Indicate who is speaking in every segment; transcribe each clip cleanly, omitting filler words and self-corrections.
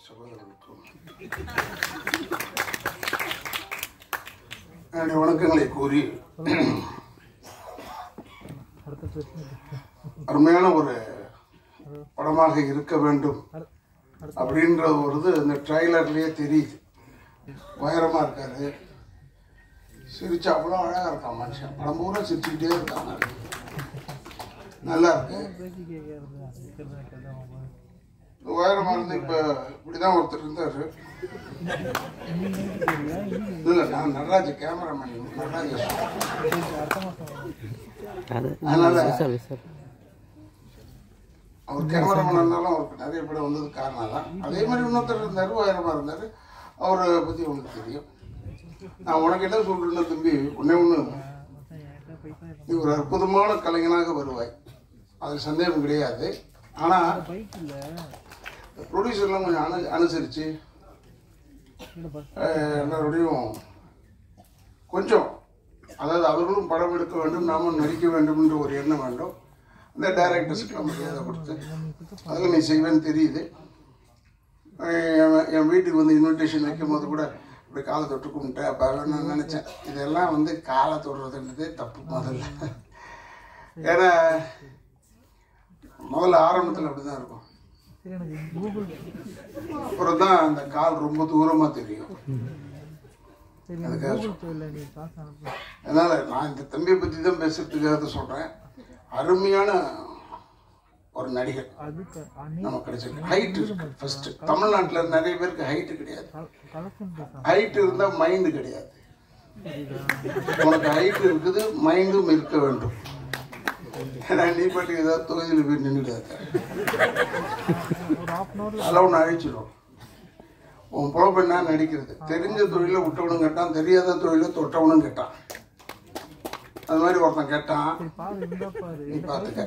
Speaker 1: சகோதரர்களுக்கும் என்னுடைய வணக்கங்களை கூறி அருமையான ஒரு படமாக இருக்க வேண்டும் அப்படின்ற ஒரு இந்த ட்ரைலர்லயே தெரியுது. உயரமா இருக்காரு, சிரிச்சா அவ்வளோ அழகா இருக்கான் மனுஷன். படம் பூரா சிரிச்சுக்கிட்டே இருக்காங்க, நல்லா இருக்கு. உயரமா இருந்து இப்ப இப்படிதான் ஒருத்தர் இருந்தாரு. இல்ல நான் நடராஜ் கேமராமேன், நடராஜ். அதனால அவர் கேமராமேன் இருந்தாலும் அவருக்கு நிறைய படம் வந்தது காரணம் தான். அதே மாதிரி இன்னொருத்தர் இருந்தாரு, உயரமா இருந்தாரு. அவரை பத்தி உங்களுக்கு தெரியும். நான் உனக்கு என்ன சொல்றேன்னா தம்பி, ஒன்னே ஒண்ணு, நீ ஒரு அற்புதமான கலைஞனாக வருவாய், அது சந்தேகம் கிடையாது. ஆனா ப்ரொடியூசர்லாம் கொஞ்சம் அனுசரிச்சு எல்லாரோடையும் கொஞ்சம், அதாவது அவர்களும் படம் எடுக்க வேண்டும், நாமும் நடிக்க வேண்டும் என்ற ஒரு எண்ணம் வேண்டும். அந்த டைரக்டர்ஸுக்கு மரியாதை கொடுத்து அதில் நீ செய்வேன்னு தெரியுது. என் வீட்டுக்கு வந்து இன்விடேஷன் வைக்கும் போது கூட இப்படி காலை தொட்டு கும்பிட்டேன். அப்போ நான் நினச்சேன், இதெல்லாம் வந்து காலை தொடுறதுன்றதே தப்பு முதல்ல. ஏன்னா முதல்ல ஆரம்பத்தில் அப்படிதான் இருக்கும், அப்புறம் தான் அந்த கால் ரொம்ப தூரமாக தெரியும். அதனால நான் இந்த தம்பியை பற்றி தான் பேசுறதுக்காக சொல்கிறேன். அருமையான ஒரு நடிகர் நமக்கு கிடைச்சிருக்கு. ஹைட் இருக்கு. ஃபர்ஸ்ட் தமிழ்நாட்டில் நிறைய பேருக்கு ஹைட்டு கிடையாது. ஹைட் இருந்தால் மைண்டு கிடையாது. உனக்கு ஹைட் இருக்குது, மைண்டும் இருக்க வேண்டும். ஏன்னா நீ பாட்டுக்கு ஏதாவது தொகுதியில் போய் நின்றுடாத, அதெல்லாம் ஒன்று அழிச்சிடும். உன் பொழப்பு என்ன நடிக்கிறது. தெரிஞ்ச தொழிலை விட்டவனும் கேட்டான், தெரியாத தொழிலை தொட்டவனும் கேட்டான். அது மாதிரி ஒருத்தன் கேட்டான், நீ பார்த்துக்க.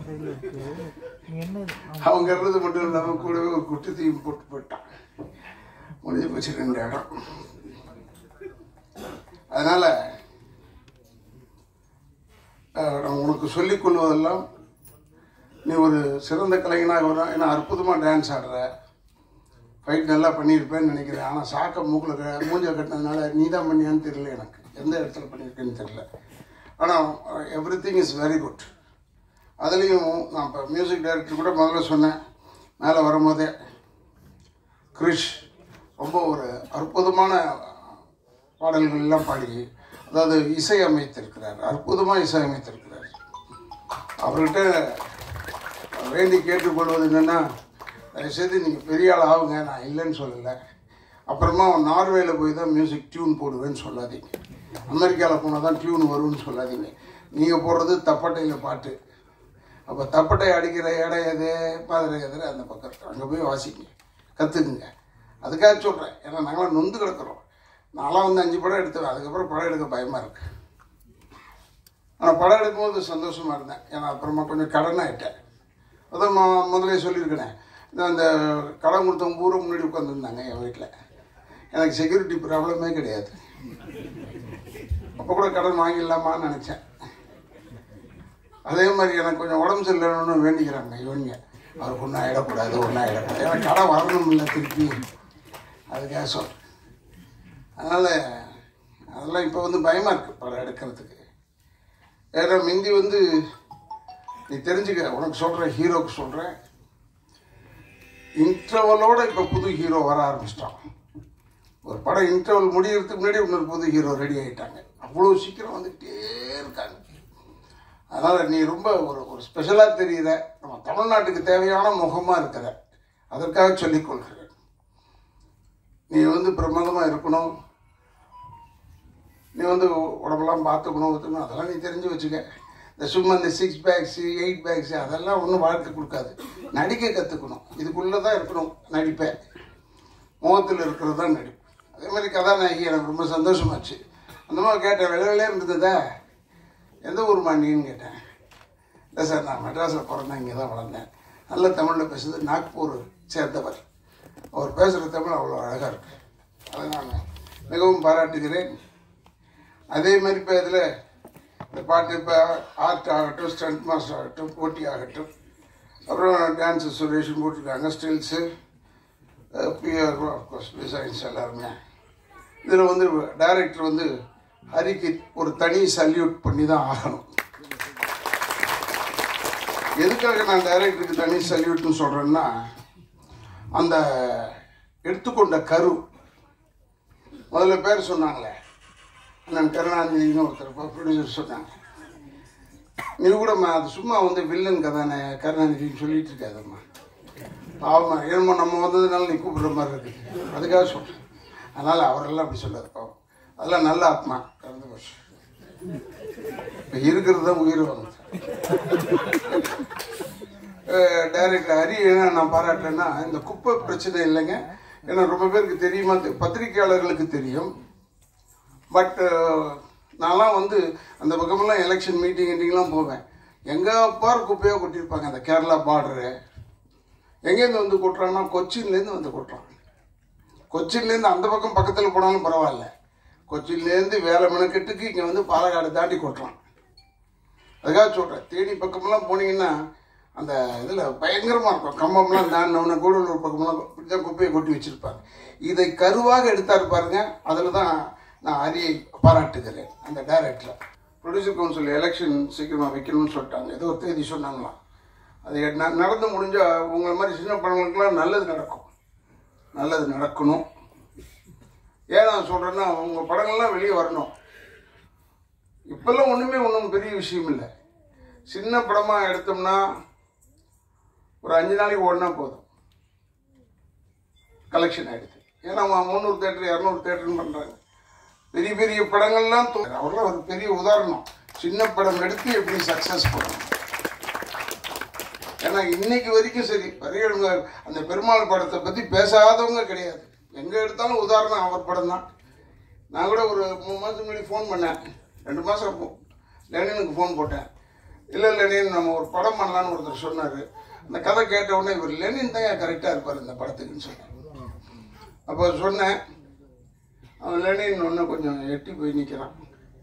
Speaker 1: அவன் கட்டுறது மட்டும் இல்லாமல் கூடவே ஒரு குட்டி தீயும் போட்டு போயிட்டான். முடிஞ்சு போச்சு 2 இடம். அதனால நான் உனக்கு சொல்லிக் கொள்வதெல்லாம், நீ ஒரு சிறந்த கலைஞனாக வர. ஏன்னா அற்புதமாக டான்ஸ் ஆடுற, ஃபைட் நல்லா பண்ணியிருப்பேன்னு நினைக்கிறேன். ஆனால் சாக்க மூக்கில் மூஞ்ச கட்டினதுனால நீ தான் பண்ணியான்னு தெரியல, எனக்கு எந்த இடத்துல பண்ணியிருக்கேன்னு தெரியல. ஆனால் everything is very good. அதுலேயும் நான் இப்போ மியூசிக் டைரக்டர் கூட முதல்ல சொன்னேன், மேலே வரும்போதே கிரிஷ் ரொம்ப ஒரு அற்புதமான பாடல்கள் எல்லாம் பாடி, அதாவது இசை அமைத்திருக்கிறார், அற்புதமாக இசை அமைத்திருக்கிறார். அவர்கிட்ட வேண்டி கேட்டுக்கொள்வது என்னென்னா, தயவுசெய்து நீங்கள் பெரிய ஆள் ஆகுங்க, நான் இல்லைன்னு சொல்லலை. அப்புறமா நார்வேயில் போய் தான் மியூசிக் டியூன் போடுவேன்னு சொல்லாதீங்க, அமெரிக்காவில் போனால் தான் டியூன் வரும்னு சொல்லாதீங்க. நீங்கள் போடுறது தப்பட்டையில் பாட்டு. அப்போ தப்பட்டை அடிக்கிற இடம் எது, பாதிரை எதிர அந்த பக்கம், அங்கே போய் வாசிங்க, கற்றுக்குங்க. அதுக்காக சொல்கிறேன். ஏன்னா நாங்களாம் நொந்து கிடக்கிறோம். நான்லாம் வந்து 5 படம் எடுத்துவேன், அதுக்கப்புறம் படம் எடுக்க பயமாக இருக்கு. ஆனால் படம் எடுக்கும்போது சந்தோஷமாக இருந்தேன். ஏன்னா அப்புறமா கொஞ்சம் கடன் ஆகிட்டேன். அதான் முதலே சொல்லியிருக்கேன், அந்த கடன் கொடுத்தவங்க பூரா முன்னாடி உட்காந்துருந்தாங்க என் வீட்டில். எனக்கு செக்யூரிட்டி ப்ராப்ளமே கிடையாது. அப்போ கூட கடன் வாங்கிடலாமான்னு நினச்சேன். அதே மாதிரி எனக்கு கொஞ்சம் உடம்பு சரியில்லைன்னு வேண்டிக்கிறாங்க இவங்க, அவருக்கு ஒன்றும் ஆகிடக்கூடாது, ஒன்றும் ஆகிடக்கூடாது. ஏன்னா கடன் வரணும் இல்லை திருப்பி, அதுக்காக சொல். அதனால் அதெல்லாம் இப்போ வந்து பயமாக இருக்குது படம் எடுக்கிறதுக்கு. ஏன்னா மிந்தி வந்து நீ தெரிஞ்சுக்க, உனக்கு சொல்கிறேன், ஹீரோக்கு சொல்கிறேன், இன்டர்வலோட இப்போ புது ஹீரோ வர ஆரம்பிச்சிட்டான். ஒரு படம் இன்டர்வல் முடிகிறதுக்கு முன்னாடி இன்னொரு புது ஹீரோ ரெடி ஆகிட்டாங்க. அவ்வளோ சீக்கிரம் வந்துகிட்டே இருக்காங்க. அதனால் நீ ரொம்ப ஒரு ஸ்பெஷலாக தெரியுற, நம்ம தமிழ்நாட்டுக்கு தேவையான முகமாக இருக்கிற, அதற்காக சொல்லிக்கொள்கிறேன். நீ வந்து பிரமாதமாக இருக்கணும், நீ வந்து உடம்பெல்லாம் பார்த்துக்கணும், அதெல்லாம் நீ தெரிஞ்சு வச்சுக்க. இந்த சும்மா இந்த 6 பேக்ஸ் 8 பேக்ஸ் அதெல்லாம் ஒன்றும் வாழ்க்கை கொடுக்காது. நடிக்க கற்றுக்கணும், இதுக்குள்ளே தான் இருக்கணும் நடிப்பேன், முகத்தில் இருக்கிறது தான் நடிப்பு. அதே மாதிரி கதாநாயகி எனக்கு ரொம்ப சந்தோஷமாச்சு. அந்த மாதிரி கேட்டேன், வெள்ளை இருந்ததா, எந்த ஊர் மாண்டின்னு கேட்டேன். இல்லை சார், நான் மெட்ராஸில் பிறந்தேன், இங்கே தான் வளர்ந்தேன். நல்ல தமிழில் பேசுறது, நாக்பூர் சேர்ந்தவர். அவர் பேசுகிற தமிழ் அவ்வளோ அழகாக இருக்கு. அதை நான் மிகவும் பாராட்டுகிறேன். அதே மாதிரி இப்போ இதில் இந்த பாட்டு இப்போ ஆர்ட் ஆகட்டும், ஸ்டண்ட் மாஸ்டர் ஆகட்டும், போட்டி ஆகட்டும், அப்புறம் டான்ஸு சுரேஷன் போட்டிருக்காங்க, ஸ்டில்ஸு, பிஆர் ஆஃப்கோர்ஸ் டிசைன்ஸ் எல்லாருமே. இதில் வந்து டைரக்டர் வந்து ஹரிக்கு ஒரு தனி சல்யூட் பண்ணி தான் ஆகணும். எதுக்காக நான் டைரக்டருக்கு தனி சல்யூட்னு சொல்கிறேன்னா, அந்த எடுத்துக்கொண்ட கரு முதல்ல பேர் சொன்னாங்களே, நான் கருணாநிதினு ஒருத்தர் ப்ரொடியூசர் சொன்னாங்க. நீ கூட அது சும்மா வந்து வில்லன் கதானே கருணாநிதினு சொல்லிட்டு இருக்காதம்மா, பாவமா ஏன்மா நம்ம வந்ததுனால நீ கூப்பிடுற மாதிரி இருக்குது, அதுக்காக சொல்கிறேன். அதனால் அவரெல்லாம் அப்படி சொல்லாது, பாவம் அதெல்லாம் நல்ல ஆத்மா கலந்து போச்சு. இப்போ இருக்கிறது தான் உயிர் வந்து. டைரக்டர் ஹரி என்ன நான் பாராட்டுறேன்னா, இந்த குப்பை பிரச்சனை இல்லைங்க. ஏன்னா ரொம்ப பேருக்கு தெரியுமா, பத்திரிகையாளர்களுக்கு தெரியும். பட் நான்லாம் வந்து அந்த பக்கமெல்லாம் எலெக்ஷன் மீட்டிங்லாம் போவேன். எங்கே பார் குப்பையாக கொட்டியிருப்பாங்க. அந்த கேரளா பார்டரு எங்கேருந்து வந்து கொட்டுறாங்கன்னா கொச்சின்லேருந்து வந்து கொட்டுறாங்க. கொச்சின்லேருந்து அந்த பக்கம் பக்கத்தில் போனாலும் பரவாயில்ல, கொச்சின்லேருந்து வேலை மெனக்கெட்டுக்கு இங்கே வந்து பாலக்காடு தாண்டி கொட்டுறான். அதுக்காக சொல்கிறேன், தேனி பக்கமெல்லாம் போனீங்கன்னா அந்த இதில் பயங்கரமாக இருக்கும். கம்பம்லாம் தாண்டினவுடனே கூடலூர் பக்கமெல்லாம் இப்படி தான் குப்பையை கொட்டி வச்சுருப்பாங்க. இதை கருவாக எடுத்தாரு பாருங்க. அதில் தான் நான் ஹரியை பாராட்டுகிறேன். அந்த டைரக்டர் ப்ரொடியூசர் கவுன்சில் எலெக்ஷன் சீக்கிரமாக வைக்கணும்னு சொல்லிட்டாங்க. ஏதோ ஒரு தேதி சொன்னாங்களாம். அது நடந்து முடிஞ்சால் உங்களை மாதிரி சின்ன படங்களுக்கெல்லாம் நல்லது நடக்கும், நல்லது நடக்கணும். ஏன் நான் சொல்கிறேன்னா, உங்கள் படங்கள்லாம் வெளியே வரணும். இப்போல்லாம் ஒன்றும் பெரிய விஷயம் இல்லை. சின்ன படமாக எடுத்தோம்னா ஒரு 5 நாளைக்கு ஓடினா போதும், கலெக்ஷன் ஆகிடுது. ஏன்னா அவங்க 300 தேட்டர் 200 தேட்டர்னு பண்ணுறாங்க. பெரிய பெரிய படங்கள்லாம் அவரெல்லாம் ஒரு பெரிய உதாரணம். சின்ன படம் எடுத்து எப்படி சக்ஸஸ் பண்ணணும். ஏன்னா இன்னைக்கு வரைக்கும் சரி, பெரியவங்க அந்த பெருமாள் படத்தை பற்றி பேசாதவங்க கிடையாது. எங்கே எடுத்தாலும் உதாரணம் அவர் படம் தான். நான் கூட ஒரு 3 மாதத்துக்கு முன்னாடி ஃபோன் பண்ணேன், 2 மாதம் இருக்கும், லெனினுக்கு ஃபோன் போட்டேன். இல்லை லெனின் நம்ம ஒரு படம் பண்ணலான்னு ஒருத்தர் சொன்னார். அந்த கதை கேட்ட உடனே இவர் லெனின் தான் கரெக்டாக இருப்பார் இந்த படத்துக்குன்னு சொன்னேன். அப்போ சொன்னேன், அவன் லெனின் ஒன்று கொஞ்சம் எட்டி போய் நிற்கிறான்.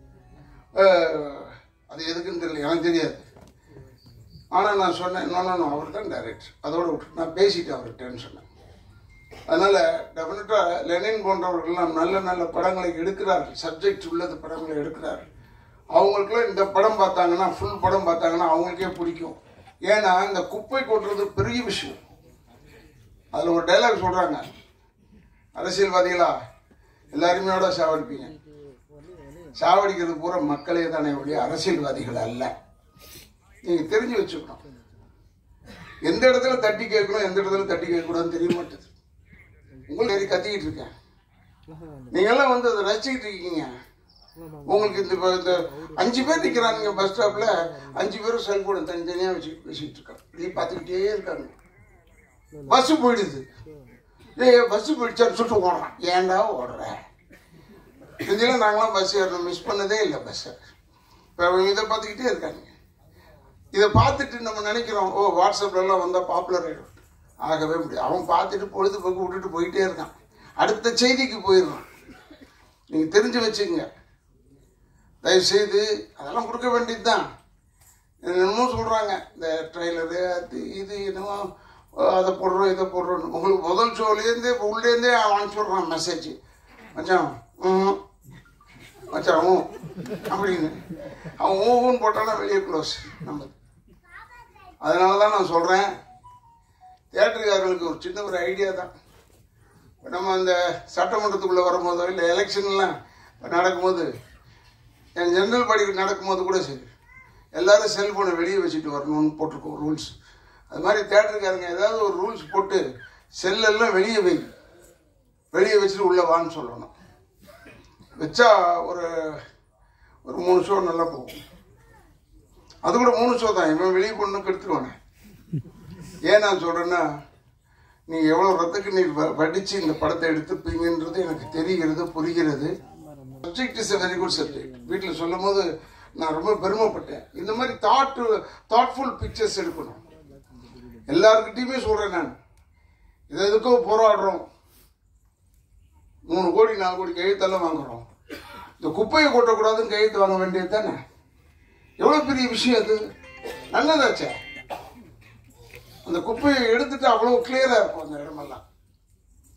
Speaker 1: அது எதுக்குன்னு தெரியல, எனக்கு தெரியாது. ஆனால் நான் சொன்னேன், இன்னொன்று அவர் தான் டைரக்டர், அதோடு விட்டு நான் பேசிட்டேன் அவர்கிட்டன்னு சொன்னேன். அதனால் டெஃபினட்டாக லெனின் போன்றவர்கள்லாம் நல்ல நல்ல படங்களை எடுக்கிறார்கள், சப்ஜெக்ட் உள்ளது படங்களை எடுக்கிறார்கள். அவங்களுக்குலாம் இந்த படம் பார்த்தாங்கன்னா, ஃபுல் படம் பார்த்தாங்கன்னா அவங்களுக்கே பிடிக்கும். ஏன்னா இந்த குப்பை கொட்டுறது பெரிய விஷயம். அதில் ஒரு டைலாக் சொல்கிறாங்க, அரசியல்வாதிகளா எல்லாருமே சாவடிப்பீங்க, சாவடிக்கிறது பூரா மக்களே தானே ஒழிய அரசியல்வாதிகள் அல்ல. நீங்கள் தெரிஞ்சு வச்சுக்கணும். எந்த இடத்துல தட்டி கேட்கணும், எந்த இடத்துல தட்டி கேட்கக்கூடாதுன்னு தெரிய மாட்டேது. உங்களுக்கு கத்திக்கிட்டு இருக்கேன், நீங்கெல்லாம் வந்து அதை ரசிச்சுக்கிட்டு இருக்கீங்க. உங்களுக்கு இந்த 5 பேர் நிற்கிறாங்க பஸ் ஸ்டாப்பில், 5 பேரும் செல்போனை தனித்தனியாக வச்சுக்கிட்டு பேசிக்கிட்டு இருக்காங்க. இப்படி பார்த்துக்கிட்டே இருக்காங்க. பஸ்ஸு போயிடுது, பஸ்ஸு போயிடுச்சான்னு சொல்லிட்டு ஓடுறான். ஏன்டா ஓடுற? இதெல்லாம் நாங்களாம் பஸ் ஏறணும், மிஸ் பண்ணதே இல்லை பஸ்ஸை. இப்போ அவங்க இதை பார்த்துக்கிட்டே இருக்காங்க. இதை பார்த்துட்டு நம்ம நினைக்கிறோம், ஓ வாட்ஸ்அப்லலாம் வந்தால் பாப்புலர் ஆகிடும். ஆகவே முடியும். அவன் பார்த்துட்டு பொழுதுபோக்கு விட்டுட்டு போயிட்டே இருக்கான், அடுத்த செய்திக்கு போயிடுறான். நீங்கள் தெரிஞ்சு வச்சுக்கங்க, தயவுசெய்து அதெல்லாம் கொடுக்க வேண்டியது தான். என்னமோ சொல்கிறாங்க, இந்த ட்ரெய்லரு அது இது என்னமோ அதை போடுறோம் இதை போடுறோம். உங்களுக்கு முதல் ஷோலேருந்தே இப்போ உள்ளேருந்தே அவன் சொல்கிறான் மெசேஜ், மச்சான் மச்சான் அப்படின்னு. அவன் ஊன்னு போட்டானா வெளியே க்ளோஸ் நம்ம. அதனால தான் நான் சொல்கிறேன், தியேட்டருக்காரர்களுக்கு ஒரு சின்ன ஒரு ஐடியா தான். இப்போ நம்ம அந்த சட்டமன்றத்துக்குள்ளே வரும்போதோ இல்லை எலெக்ஷன்லாம் நடக்கும்போது, என் ஜென்ரல் படி நடக்கும்போது கூட சரி, எல்லோரும் செல்ஃபோனை வெளியே வச்சுட்டு வரணும்னு போட்டிருக்கோம் ரூல்ஸ். அது மாதிரி தியேட்டருக்காரங்க ஏதாவது ஒரு ரூல்ஸ் போட்டு செல்லெல்லாம் வெளியே வச்சுட்டு உள்ளே வான்னு சொல்லணும். வச்சா ஒரு 3 ஷோ நல்லா போகும். அது கூட 3 ஷோ தான், இவன் வெளியே கொண்டு எடுத்துருவானே. ஏன் நான் சொல்கிறேன்னா, நீங்கள் எவ்வளோ ரத்தக்கு நீர் வடித்து இந்த படத்தை எடுத்துப்பீங்கன்றது எனக்கு தெரிகிறது, புரிகிறது. Subject is a very good subject. வீட்டில் சொல்லும் போது நான் ரொம்ப பெருமைப்பட்டேன். இந்த மாதிரி தாட்ஃபுல் பிக்சர்ஸ் எடுக்கணும். எல்லாருக்கிட்டையுமே சொல்கிறேன் நான், இது எதுக்கோ போராடுறோம், 3 கோடி 4 கோடி கையெழுத்தெல்லாம் வாங்குகிறோம். இந்த குப்பையை கொட்டக்கூடாதுன்னு கையெழுத்து வாங்க வேண்டியது தானே. எவ்வளோ பெரிய விஷயம் அது, நல்லதாச்சே. அந்த குப்பையை எடுத்துட்டு அவ்வளோ கிளியராக இருக்கும் அந்த இடமெல்லாம்.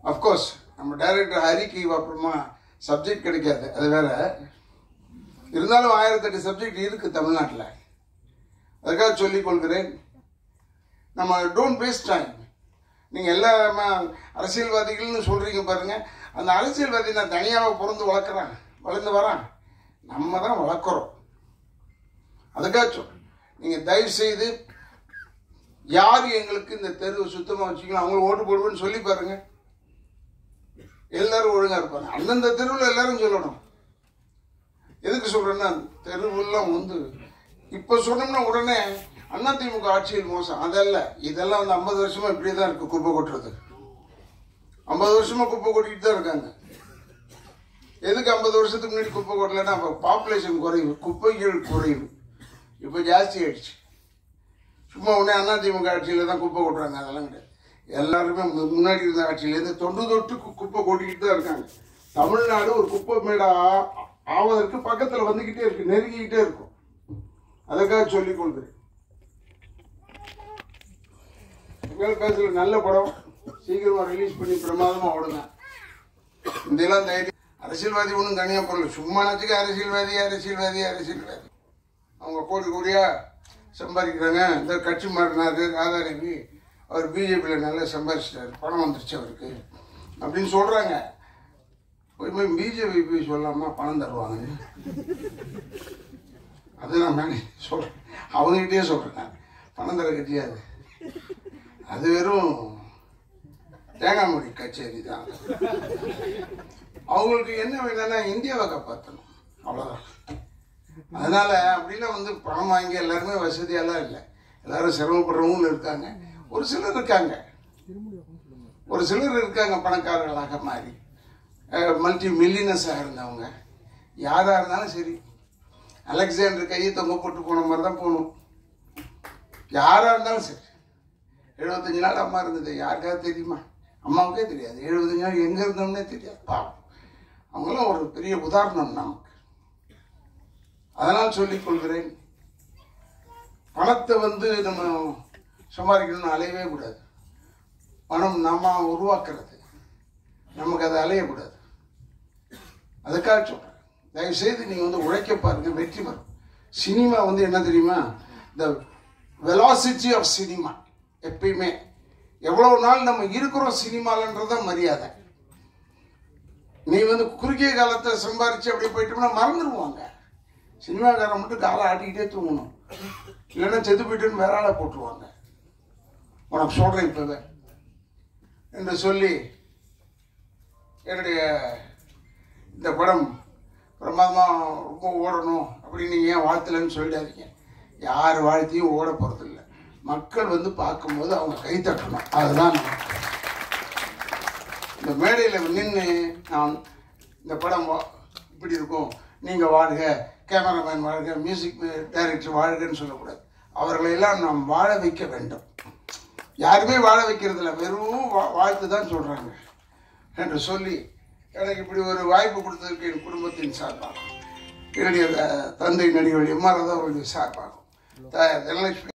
Speaker 1: அஃப்கோர்ஸ் நம்ம டைரக்டர் ஹரிக்கு அப்புறமா சப்ஜெக்ட் கிடைக்காது, அது வேற. இருந்தாலும் 1008 சப்ஜெக்ட் இருக்கு தமிழ்நாட்டில். அதுக்காக சொல்லிக் கொள்கிறேன், நம்ம டோன்ட் வேஸ்ட் டைம். நீங்கள் எல்லா அரசியல்வாதிகள்னு சொல்கிறீங்க பாருங்க, அந்த அரசியல்வாதி நான் தனியாக வளர்ந்து வரான், நம்ம தான் வளர்க்குறோம். அதுக்காக சொல்கிறேன், நீங்கள் தயவு செய்து யார் எங்களுக்கு இந்த தெருவை சுத்தமாக வச்சுக்கலாம் அவங்களுக்கு ஓட்டு போடுவேன்னு சொல்லி பாருங்க, எல்லாரும் ஒழுங்காக இருப்பாங்க. அந்தந்த தெருவில் எல்லாரும் சொல்லணும். எதுக்கு சொல்கிறேன்னா, தெருவெல்லாம் இப்போ சொன்னோம்னா உடனே அதிமுக ஆட்சியில் மோசம் அதல்ல. இதெல்லாம் 50 வருஷமா இப்படி தான் இருக்கு. குப்பை கொட்டுறது 50 வருஷமா குப்பை கொட்டிட்டு தான் இருக்காங்க. எதுக்கு 50 வருஷத்துக்கு முன்னாடி குப்பை கொட்டலைன்னா, அப்போ பாப்புலேஷன் குறைவு, குப்பைகள் குறைவு. இப்போ ஜாஸ்தி ஆயிடுச்சு. சும்மா உடனே அதிமுக ஆட்சியில் தான் குப்பை கொட்டுறாங்க, அதெல்லாம் கிடையாது. எல்லாருமே முன்னாடி இருந்த ஆட்சியிலேருந்து தொன்று தொட்டு குப்பை கொட்டிக்கிட்டு தான் இருக்காங்க. தமிழ்நாடு ஒரு குப்பை மேடா ஆவதற்கு பக்கத்தில் வந்துக்கிட்டே இருக்கு, நெருங்கிக்கிட்டே இருக்கும். அதுக்காக சொல்லிக் கொள்கிறேன். பேசல நல்ல படம் சீக்கிரமா ரிலீஸ் பண்ணி பிரமாதமா ஓடுங்க. இதெல்லாம் தைரியம். அரசியல்வாதி ஒன்றும் தனியா போடல, சும்மா நச்சுக்க அரசியல்வாதி. அவங்க கோடி கோடியா சம்பாதிக்கிறாங்க. இந்த கட்சி மாறினாரு ராதா ரவி, அவர் பிஜேபியில் நல்லா சம்பாதிச்சிட்டாரு, பணம் வந்துருச்சு அவருக்கு அப்படின்னு சொல்றாங்க. போய் பிஜேபி போய் சொல்லாம பணம் தருவாங்க. அது நான் மேலே சொல்றேன், அவங்ககிட்டயே சொல்றேன், பணம் தர கட்சியாது, அது வெறும் தேங்காய் மூடி கச்சேரி தான். அவங்களுக்கு என்ன வேணும்னா இந்தியாவை காப்பாற்றணும், அவ்வளோதான். அதனால அப்படிலாம் பணம் வாங்கி எல்லாருமே வசதியெல்லாம் இல்லை. எல்லாரும் சிரமப்படுறவங்களும் இருக்காங்க, ஒரு சிலர் இருக்காங்க பணக்காரர்களாக மாறி மல்டி மில்லியனர்ஸாக இருந்தவங்க. யாராக இருந்தாலும் சரி, அலெக்சாண்டர் கையை தொங்க போட்டு போன மாதிரி தான் போகணும். யாராக இருந்தாலும் சரி. 75 நாள் அம்மா இருந்தது, யாருக்காவது தெரியுமா? அம்மாவுக்கே தெரியாது. 75 நாள் எங்கே இருந்தோம்னே தெரியாது. பாவம், அவங்களாம் ஒரு பெரிய உதாரணம் நமக்கு. அதனால் சொல்லிக் கொள்கிறேன், பணத்தை நம்ம சம்பாதிக்கணும்னு அலையவே கூடாது. பணம் நாம உருவாக்குறது, நமக்கு அதை அலையக்கூடாது. அதுக்காக சொல்கிறேன், தயவுசெய்து நீங்கள் உழைக்க பாருங்க, வெற்றி வரும். சினிமா என்ன தெரியுமா, த வெலாசிட்டி ஆஃப் சினிமா. எப்பயுமே எவ்வளவு நாள் நம்ம இருக்கிறோம் சினிமாலன்றத மரியாதை. நீ குறுகிய காலத்தில் சம்பாரிச்சு அப்படி போயிட்டோம்னா மறந்துடுவாங்க. சினிமாக்காரன் மட்டும் காலை ஆட்டிக்கிட்டே தூங்கணும், இல்லைன்னா செத்து போயிட்டுன்னு வேற ஆளை போட்டுருவாங்க. உனக்கு சொல்றேன் இப்பவே என்று சொல்லி, என்னுடைய இந்த படம் பிரமாதமா ரொம்ப ஓடணும் அப்படின்னு நீங்க ஏன் வாழ்த்தலன்னு சொல்லிடாதீங்க. யார் வாழ்த்தையும் ஓட போறது இல்லை. மக்கள் பார்க்கும்போது அவங்க கை தட்டணும், அதுதான். இந்த மேடையில் நின்று நான் இந்த படம் இப்படி இருக்கும், நீங்கள் வாழ்க, கேமராமேன் வாழ்க, மியூசிக் டைரக்டர் வாழ்கன்னு சொல்லக்கூடாது. அவர்களையெல்லாம் நாம் வாழ வைக்க வேண்டும். யாருமே வாழ வைக்கிறது இல்லை, வெறும் வாழ்த்து தான் சொல்கிறாங்க என்று சொல்லி, எனக்கு இப்படி ஒரு வாய்ப்பு கொடுத்ததுக்கு என் குடும்பத்தின் சார்பாகும், என்னுடைய தந்தை நடிகர் எம்.ஆர். ராதா அவர்களுடைய சார்பாகும், தனலட்சுமி